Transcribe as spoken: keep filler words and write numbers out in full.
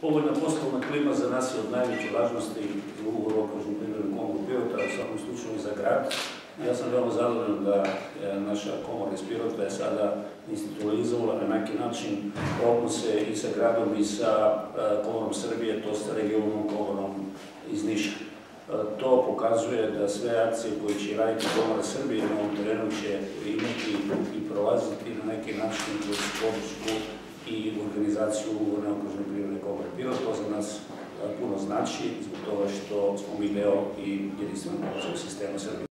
Povoljna poslovna klima za nas je od najveće važnosti u ugovoru o okružnom privrednom komoru Pirota, u svakom slučaju za grad. Ja sam veoma zadovoljan da naša komora iz Pirota je sada institucionalizovala na neki način odnose i sa gradom i sa Komorom Srbije, to sa regionalnom komorom iz Niša. To pokazuje da sve akcije koje će raditi Komora Srbije na ovom terenu će imati i prolaziti na neki način kroz podršku i organizaciju ugovorne okružne privredne komore Pirot. To za nas puno znači, zbog toga što smo mi deo i jedinstvenog sistema Srbije.